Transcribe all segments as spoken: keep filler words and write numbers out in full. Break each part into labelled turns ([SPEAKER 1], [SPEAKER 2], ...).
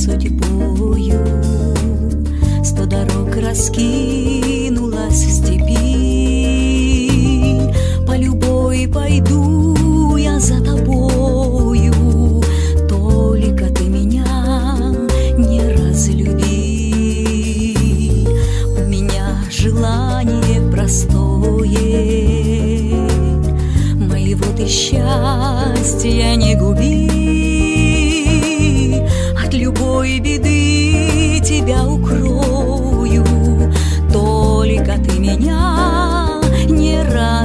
[SPEAKER 1] судьбою. Сто дорог раскинулась в степи, по любой пойду я за тобою. Только ты меня не разлюби. У меня желание простое, моего ты счастья не губи. От любой беды тебя укрою, только ты меня не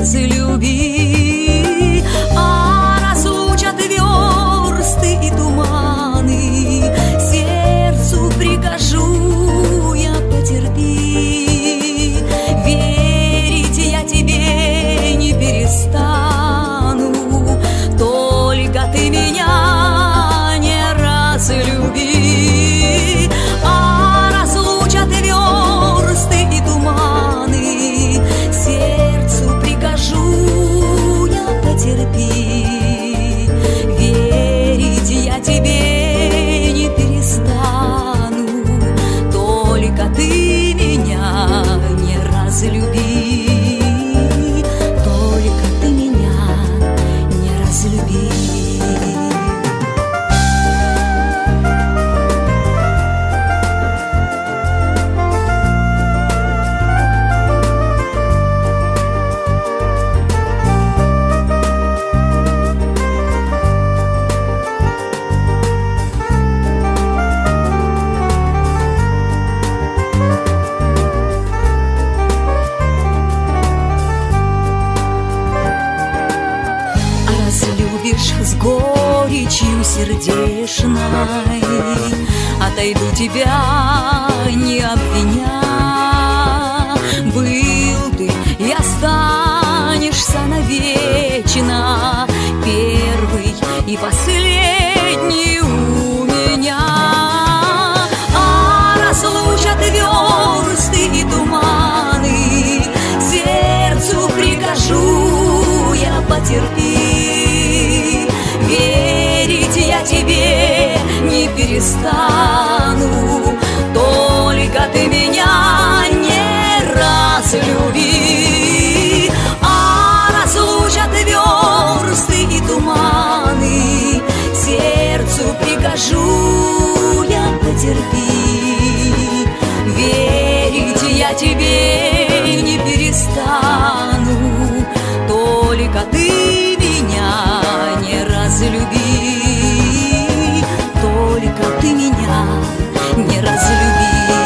[SPEAKER 1] разлюби. А разлучат версты и туманы, сердцу прикажу я потерпи. Верить я тебе не перестану, только ты меня не разлюби. А разлучат версты и туманы, сердцу прикажу я потерпи. Верить я тебе не перестану, только ты меня не разлюби. Только ты меня не разлюби. Разлюбишь с горечью сердечной, отойду тебя не обвиня. Был ты и останешься навечно, первый и последний у меня. А разлучат версты и туманы, сердцу прикажу я потерпи. Верить я тебе не перестану, только ты меня не разлюби. А разлучат версты и туманы, сердцу прикажу я потерпи. Верить я тебе не перестану, только ты меня не разлюби. Только ты меня не разлюби.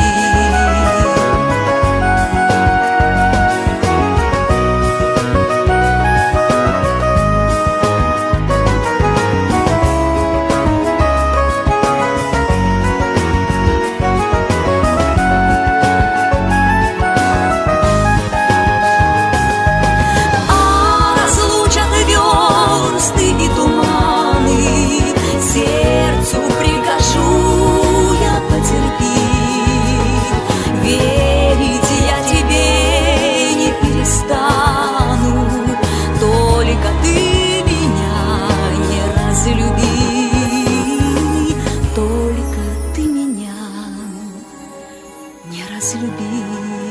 [SPEAKER 1] Сердцу прикажу я потерпи. Верить я тебе не перестану, только ты меня не разлюби. Только ты меня не разлюби.